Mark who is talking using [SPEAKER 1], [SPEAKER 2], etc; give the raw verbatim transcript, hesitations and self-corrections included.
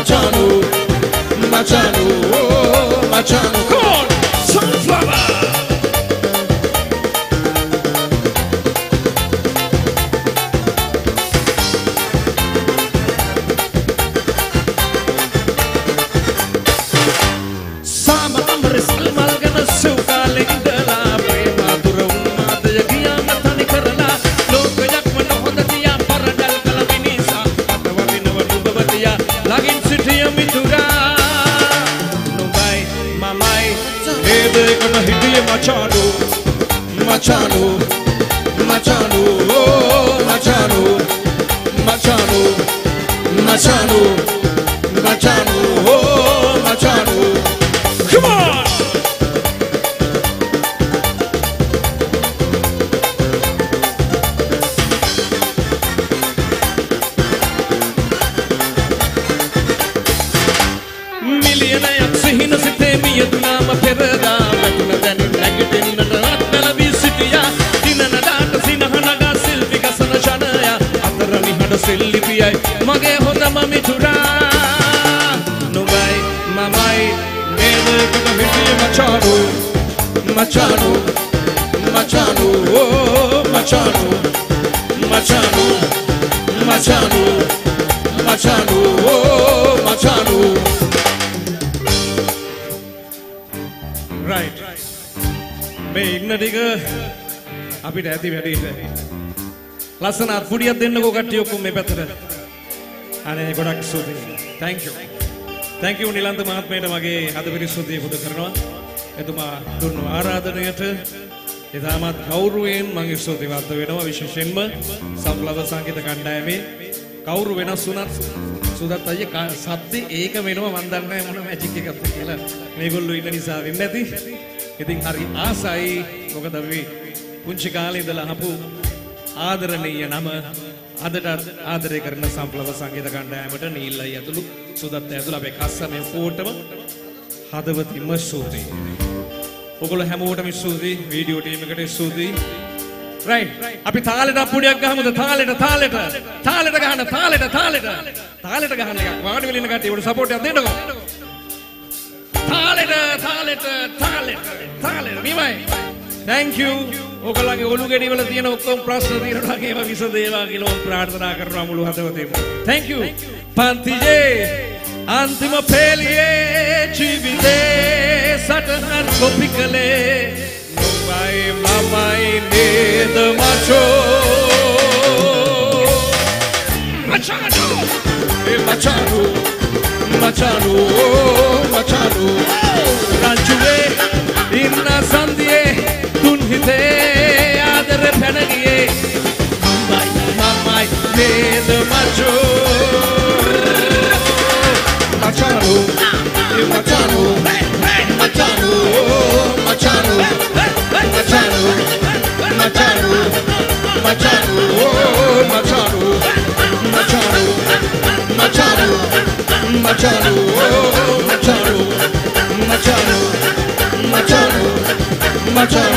[SPEAKER 1] Machano, Machano, oh, Machano. Come on, Sunflower. Sama amris almal gana suka lindala prema durung madya giya matani karala lokayak manohonda diya paradal kalaminisa atawati nawadu babatiya lagin sitiya mitura nubai mamai ede kana hidiye machano machano machano oh machano machano machano machano oh machano. Come on! Millionaire sihina sithe miyaduna ma perada matuna dan nagitin nadat pelavi sitiya dinana dat sinahanaga silvi gasana chanaya atarani hada silviya mage hodama mithura nubai mamai Machano, Machano, Machano, oh, Machano, Machano, Machano, Machano, oh, Machano. Right. Me inna diga apita ඇති වැඩේට. ලස්සනත් පුඩියක් දෙන්නකෝ කට්ටිය ඔක්කොම මේ පැත්තට. අනේ ගොඩක් ස්තුතියි. Thank you. Thank you Nilantha මහත්මයාට මගේ හදපිරි ස්තුතිය පුද කරනවා. එතුමා දුන්නු ආරාධනයට එදාමත් කවුරුවෙන් මම ස්තුතිවන්ත වෙනවා විශේෂයෙන්ම සම්ප්ලව සංගීත කණ්ඩායමේ කවුරු වෙනස් වුණත් සුදත් අයියා සද්දේ ඒක වෙනවා මන් දන්නේ නැහැ මොන මැජික් එකක්ද කියලා මේගොල්ලෝ ඉන්න නිසා වෙන්නේ නැති. ඉතින් හරි ආසයි මොකද අපි පුංචි කාලේ ඉඳලා අහපු ආදරණීය නම අදට ආදරය කරන සම්ප්ලව සංගීත කණ්ඩායමට නීල් අයියා ඇතුළු සුදත් ඇතුළු අපේ කස්සනේ ෆෝටම හදවතින්ම ස්තුතියි. ඔයගොල්ලෝ හැමෝටම ස්තුතියි. වීඩියෝ ටීම් එකට ස්තුතියි. රයිට්. අපි තාලෙට අපුඩියක් ගහමුද? තාලෙට තාලෙට තාලෙට ගහන්න තාලෙට තාලෙට තාලෙට ගහන්න එකක්. වාඩි වෙලා ඉන්න කට්ටිය උඩ සපෝට් එකක් දෙන්නකෝ. තාලෙට තාලෙට තාලෙට තාලෙට නිමයි. Thank you. ඔයගොල්ලන්ගේ ඔලු ගෙඩි වල තියෙන ඔක්කොම ප්‍රශ්න තියෙනවා ඒවා විසඳේවා කියලා මම ප්‍රාර්ථනා කරනවා මුළු හදවතින්ම. Thank you. පන්තිජේ අන්තිම පෙළියේ ජීවිතේ සටහන් කොපි කළේ නුඹයි මමයි නේද මචෝ මචානෝ ඒ මචානෝ මචානෝ මචානෝ රංචුවේ ඉන්න සන්දියේ තුන් හිතේ ආදර පැන ගියේ නුඹයි මමයි නේද මචෝ Machano, Machano, Machano, Machano, Machano, Machano, Machano, Machano, Machano, Machano, Machano, Machano, Machano, Machano, Machano.